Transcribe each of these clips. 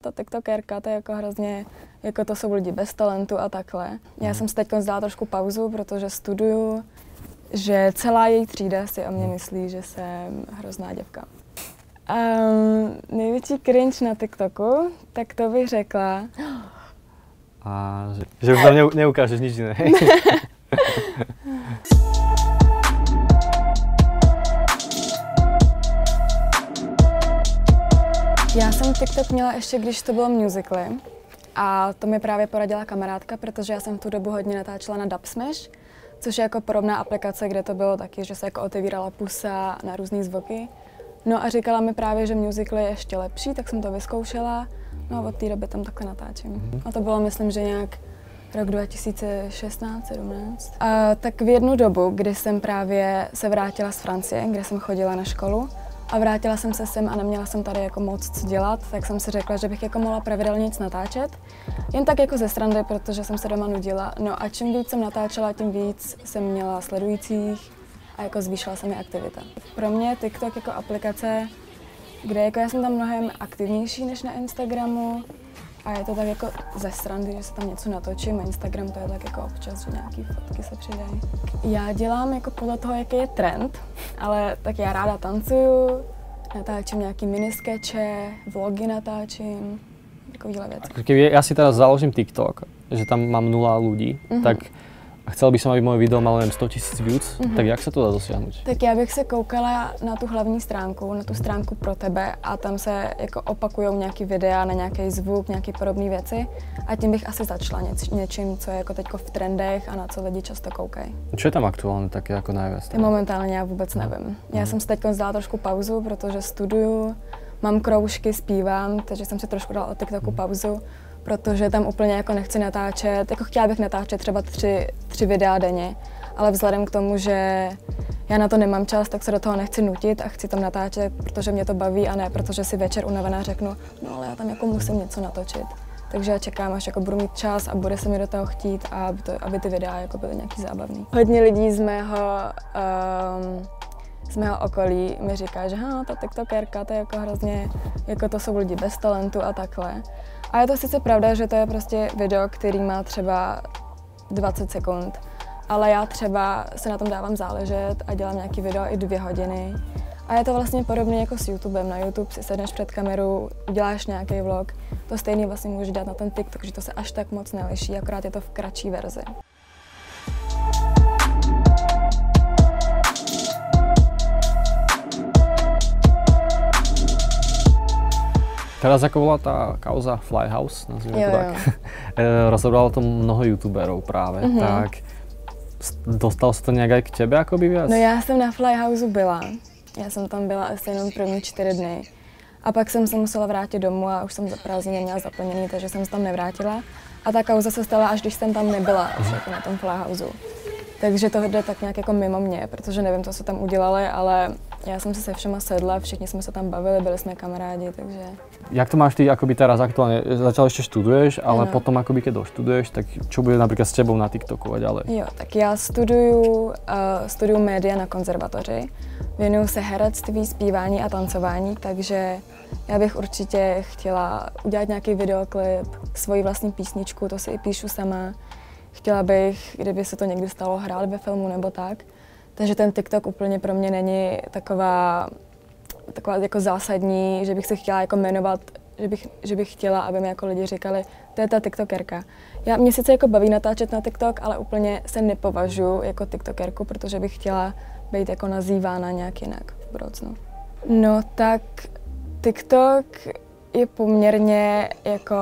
ta tiktokerka, to je jako hrozně, jako to jsou lidi bez talentu a takhle. Já jsem si teď dala trošku pauzu, protože studuju, že celá její třída si o mě myslí, že jsem hrozná děvka. Největší cringe na TikToku, tak to bych řekla. A že už tam neukážeš nič jiné. Já jsem TikTok měla ještě, když to bylo musicaly. A to mi právě poradila kamarádka, protože já jsem v tu dobu hodně natáčela na Dubsmash, což je jako podobná aplikace, kde to bylo taky, že se jako otevírala pusa na různý zvuky. No a říkala mi právě, že musical je ještě lepší, tak jsem to vyzkoušela. No a od té doby tam takhle natáčím. A to bylo, myslím, že nějak rok 2016-17. Tak v jednu dobu, kdy jsem právě se vrátila z Francie, kde jsem chodila na školu, a vrátila jsem se sem a neměla jsem tady jako moc co dělat, tak jsem si řekla, že bych jako mohla pravidelně nic natáčet. Jen tak jako ze srandy, protože jsem se doma nudila. No a čím víc jsem natáčela, tím víc jsem měla sledujících a jako zvýšila se mi aktivita. Pro mě je TikTok jako aplikace, kde jako já jsem tam mnohem aktivnější než na Instagramu. A je to tak jako ze srandy, že se tam něco natočím. Instagram to je tak jako občas, že nějaký fotky se přidají. Já dělám jako podle toho, jaký je trend, ale tak já ráda tancuju, natáčím nějaký miniskeče, vlogy natáčím, takovýhle věci. Keby ja si teraz založím TikTok, že tam mám 0 ľudí, tak a chcel by som, aby moje video malo len 100 000 views, tak jak sa to dá dosiahnuť? Tak já bych se koukala na tu hlavní stránku, na tu stránku pro tebe a tam se jako opakujou nějaký videa na nějaký zvuk, nějaké podobné věci a tím bych asi začala něčím, co je jako teďko v trendech a na co lidi často koukají. Čo je tam aktuálne také jako najviac? Momentálně já vůbec nevím. Já jsem si teď dala trošku pauzu, protože studuju, mám kroužky, zpívám, takže jsem si trošku dala od TikToku pauzu. Protože tam úplně jako nechci natáčet, jako chtěla bych natáčet třeba 3 videa denně, ale vzhledem k tomu, že já na to nemám čas, tak se do toho nechci nutit a chci tam natáčet, protože mě to baví a ne protože si večer unavená řeknu, no ale já tam jako musím něco natočit. Takže já čekám, až jako budu mít čas a bude se mi do toho chtít a aby ty videa jako byly nějaký zábavný. Hodně lidí z mého okolí mi říká, že ta tiktokerka, to je jako hrozně, jako to jsou lidi bez talentu a takhle. A je to sice pravda, že to je prostě video, který má třeba 20 sekund, ale já třeba se na tom dávám záležet a dělám nějaký video i 2 hodiny. A je to vlastně podobné jako s YouTubem. Na YouTube si sedneš před kamerou, uděláš nějaký vlog, to stejný vlastně můžeš dát na ten TikTok, že to se až tak moc neliší, akorát je to v kratší verzi. Teraz ako bola tá kauza Flyhouse, nazvime to tak, rozobralo to mnoho youtuberov práve, tak dostalo se to nějak aj k tebe akoby viac? No já jsem na Flyhouse byla, já jsem tam byla asi jenom první 4 dny a pak jsem se musela vrátit domů a už jsem za prázdniny měla zaplněný, takže jsem se tam nevrátila a ta kauza se stala, až když jsem tam nebyla jako na tom Flyhouse. Takže to jde tak nějak jako mimo mě, protože nevím, co se tam udělali, ale já jsem si se všema sedla, všichni jsme se tam bavili, byli jsme kamarádi, takže... Jak to máš ty akoby teraz aktuálne? Začal ešte študuješ, ale potom akoby keď doštuduješ, tak čo bude napríklad s tebou na TikToku a ďalej? Jo, tak já studuju média na konzervatoři, věnuju se herectví, zpívání a tancování, takže já bych určitě chtěla udělat nějaký videoklip, svoji vlastní písničku, to si i píšu sama. Chtěla bych, kdyby se to někdy stalo, hrát ve filmu nebo tak. Takže ten TikTok úplně pro mě není taková jako zásadní, že bych se chtěla jako jmenovat, že bych chtěla, aby mi jako lidi říkali, to je ta tiktokerka. Mě sice jako baví natáčet na TikTok, ale úplně se nepovažuji jako tiktokerku, protože bych chtěla být jako nazývána nějak jinak v budoucnu. No tak TikTok je poměrně jako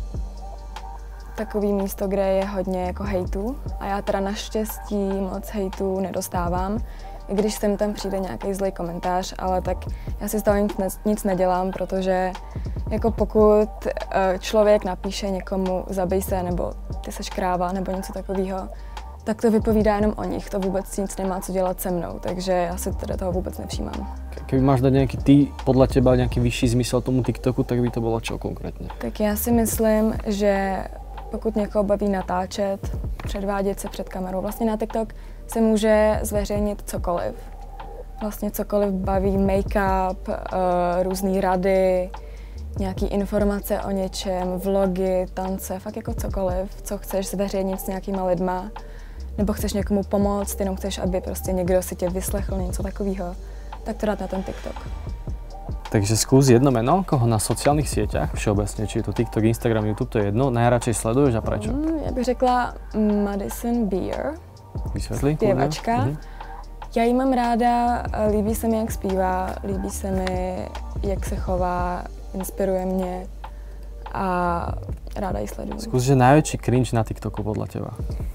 takový místo, kde je hodně jako hejtů a já teda naštěstí moc hejtů nedostávám, i když sem tam přijde nějaký zlý komentář, ale tak já si z toho nic nedělám, protože jako pokud člověk napíše někomu zabij se nebo ty seš kráva nebo něco takového, tak to vypovídá jenom o nich, to vůbec nic nemá co dělat se mnou, takže já si teda toho vůbec nevšímám. Keby máš dať nejaký podľa teba nejaký vyšší zmysel tomu TikToku, tak by to bylo čo konkrétně? Tak já si myslím, že pokud někoho baví natáčet, předvádět se před kamerou, vlastně na TikTok se může zveřejnit cokoliv. Vlastně cokoliv baví, make-up, různé rady, nějaký informace o něčem, vlogy, tance, fakt jako cokoliv, co chceš zveřejnit s nějakýma lidma, nebo chceš někomu pomoct, jenom chceš, aby prostě někdo si tě vyslechl, něco takového, tak to dát na ten TikTok. Takže skús jedno meno, koho na sociálnych sieťach, všeobecne, či je to TikTok, Instagram, YouTube, to je jedno, najradšej sleduješ a prečo? Já bych řekla Madison Beer, Vysvětli. zpěvačka. Já ji mám ráda, líbí se mi, jak zpívá, líbí se mi, jak se chová, inspiruje mě a ráda ji sleduju. Skús, že najväčší cringe na TikToku podľa teba.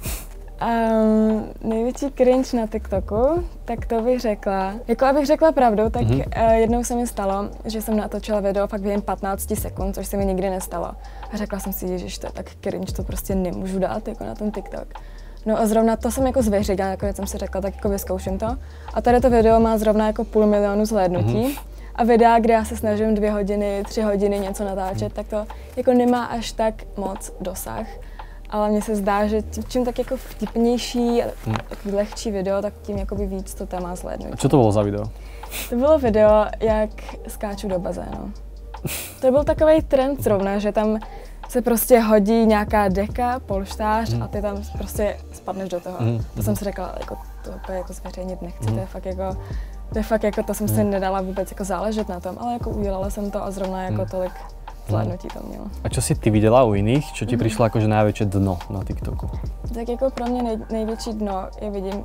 Největší cringe na TikToku, tak to bych řekla. Jako abych řekla pravdu, tak jednou se mi stalo, že jsem natočila video fakt během 15 sekund, což se mi nikdy nestalo. A řekla jsem si, že to je tak cringe, to prostě nemůžu dát jako na ten TikTok. No a zrovna to jsem jako zveřejnila, nakonec jsem si řekla, tak jako vyzkouším to. A tady to video má zrovna jako 500 000 zhlédnutí. A videa, kde já se snažím 2 hodiny, 3 hodiny něco natáčet, tak to jako nemá až tak moc dosah. Ale mně se zdá, že čím tak jako vtipnější, lehčí video, tak tím jakoby víc to tam má zhlédnutí. A čo to bolo za video? To bylo video, jak skáču do bazénu. To byl takový trend zrovna, že tam se prostě hodí nějaká deka, polštář a ty tam prostě spadneš do toho. To jsem si řekla, jako to jako zveřejnit nechci, to je fakt jako, to jsem si nedala vůbec jako záležet na tom, ale jako udělala jsem to a zrovna jako tolik zhlédnutí to mělo. A čo si ty viděla u jiných, čo ti přišlo jakože největší dno na TikToku? Tak jako pro mě největší dno je vidím,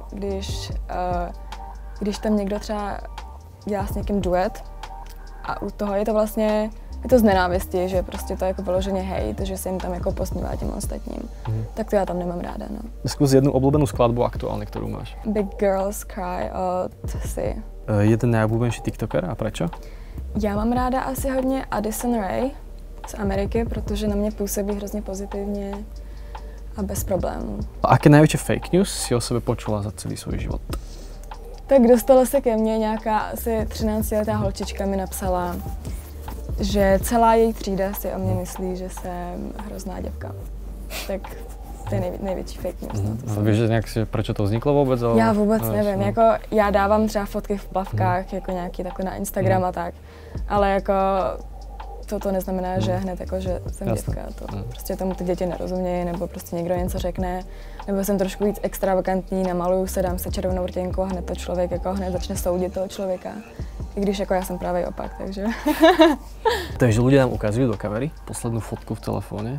když tam někdo třeba dělá s někým duet a u toho je to vlastně, je to z nenávisti, že prostě to je jako vyloženě hejt, že se jim tam jako posmívá těm ostatním. Tak to já tam nemám ráda, no. Skús jednu obľúbenú skladbu aktuálne, ktorú máš. Big Girls Cry od Si. Jeden nejobľúbenejší TikToker a prečo? Já mám ráda asi hodně Addison Rae z Ameriky, protože na mě působí hrozně pozitivně a bez problémů. A aké největší fake news si o sebe počula za celý svůj život? Tak dostala se ke mně nějaká asi 13letá holčička mi napsala, že celá její třída si o mě myslí, že jsem hrozná děvka. Tak to je největší fake news. No, víš, že proč to vzniklo vůbec? Ale... Já vůbec nevím. Jako, já dávám třeba fotky v plavkách, jako nějaký takhle na Instagram a tak, ale jako to neznamená, že hned jako, že jsem děvka. To prostě tomu ty děti nerozumějí, nebo prostě někdo něco řekne, nebo jsem trošku víc extravagantní, namaluju se, dám se červenou rtěnku a hned to člověk jako hned začne soudit toho člověka. I když jako já jsem právě opak, takže. Takže ľudia nám ukazujú do kamery poslednú fotku v telefóne.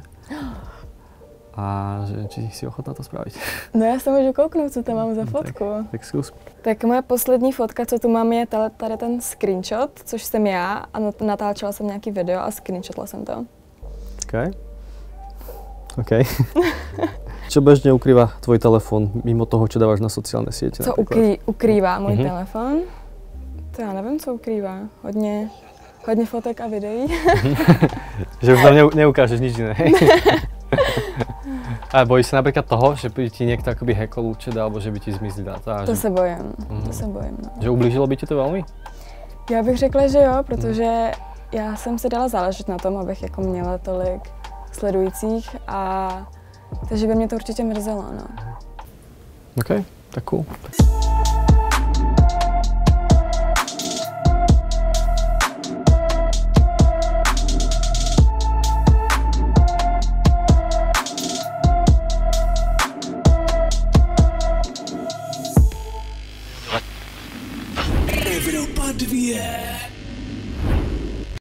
A že či si ochotná to spraviť? No já se můžu kouknout, co tam mám za fotku. Tak zkus. Tak moje poslední fotka, co tu mám, je tady ten screenshot, což jsem já a natáčela jsem nějaký video a screenshotla jsem to. OK. Čo bežne ukrýva tvoj telefon mimo toho, čo dávaš na sociálne siete? Co ukrývá můj telefon? To já nevím, co ukrývá. Hodně fotek a videí. Že už tam neukážeš nič iné. A bojíš se například toho, že by ti někdo akoby hackol účet, alebo že by ti zmizli data? To se bojím, to se bojím. No. Že ublížilo by ti to velmi? Já bych řekla, že jo, protože já jsem si dala záležet na tom, abych jako měla tolik sledujících a takže by mě to určitě mrzelo, no. OK, tak cool.